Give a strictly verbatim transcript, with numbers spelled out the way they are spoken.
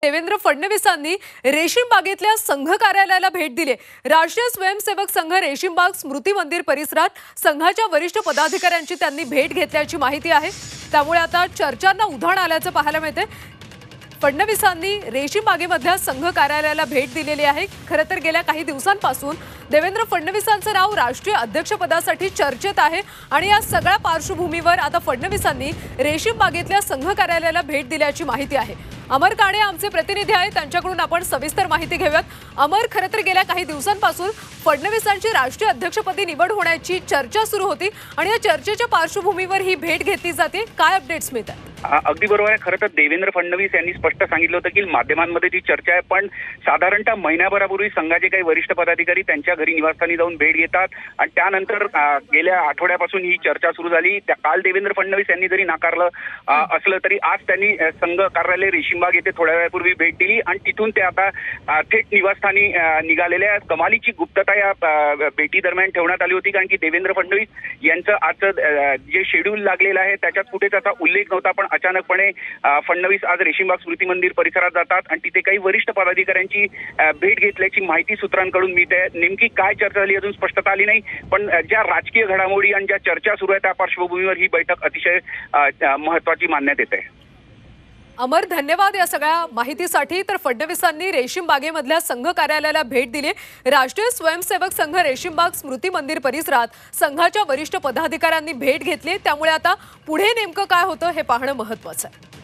देवेंद्र फडणवीसांनी रेशीम बागेतल्या संघ कार्यालयाला भेट दिली। राष्ट्रीय स्वयंसेवक संघ रेशीमबाग स्मृती मंदिर परिसरात संघाच्या वरिष्ठ पदाधिकाऱ्यांची त्यांनी भेट घेतल्याची माहिती आहे। त्यामुळे आता चर्चांना उधाण आल्याचं पाहायला मिळते। फडणवीसांनी रेशीम बागेमधल्या संघ कार्यालयाला भेट दिलेली आहे। खरं तर गेल्या काही दिवसांपासून देवेंद्र फडणवीसांचं नाव राष्ट्रीय अध्यक्षपदासाठी चर्चेत आहे आणि या सगळ्या पार्श्वभूमीवर आता फडणवीसांनी रेशीम बागेतल्या संघ कार्यालयाला भेट दिल्याची माहिती आहे। अमर काणे आमचे प्रतिनिधी आहेत, त्यांच्याकडून आपण सविस्तर माहिती घेऊयात। अमर, खरं तर गेल्या काही दिवसांपासून फडणवीसांची राष्ट्रीय अध्यक्षपदी निवड होण्याची चर्चा सुरू होती आणि या चर्चेच्या पार्श्वभूमीवर ही भेट घेतली जाते। काय अपडेट्स मिळतात? अगदी बरोबर आहे। खरं तर देवेंद्र फडणवीस यांनी स्पष्ट सांगितलं होतं की माध्यमांमध्ये जी चर्चा आहे, पण साधारणतः महिन्याभरापूर्वी संघाचे काही वरिष्ठ पदाधिकारी त्यांच्या घरी निवासस्थानी जाऊन भेट घेतात आणि त्यानंतर गेल्या आठवड्यापासून ही चर्चा सुरू झाली। काल देवेंद्र फडणवीस यांनी जरी नाकारलं असलं तरी आज त्यांनी संघ कार्यालय रेशीमबाग येथे थोड्या वेळापूर्वी भेट दिली आणि तिथून ते आता थेट निवासस्थानी निघालेले आहेत। कमालीची गुप्तता या भेटी दरम्यान ठेवण्यात आली होती, कारण की देवेंद्र फडणवीस यांचं आजचं जे शेड्यूल लागलेलं आहे त्याच्यात कुठेच असा उल्लेख नव्हता, पण अचानकपणे फडणवीस आज रेशीमबाग स्मृती मंदिर परिसरात जातात आणि तिथे काही वरिष्ठ पदाधिकाऱ्यांची भेट घेतल्याची माहिती सूत्रांकडून मिळते। नेमकी काय चर्चा झाली अजून स्पष्टता आली नाही, पण ज्या राजकीय घडामोडी आणि ज्या चर्चा सुरू आहेत त्या पार्श्वभूमीवर ही बैठक अतिशय महत्त्वाची मानण्यात येते। अमर, धन्यवाद या सगळ्या माहितीसाठी। तर फडणवीसांनी रेशीम बागेमधल्या संघ कार्यालयाला भेट दिली। राष्ट्रीय स्वयंसेवक संघ रेशीमबाग स्मृती मंदिर परिसरात संघाच्या वरिष्ठ पदाधिकाऱ्यांनी भेट घेतली। त्यामुळे आता पुढे नेमकं काय होतं हे पाहणं महत्त्वाचं आहे।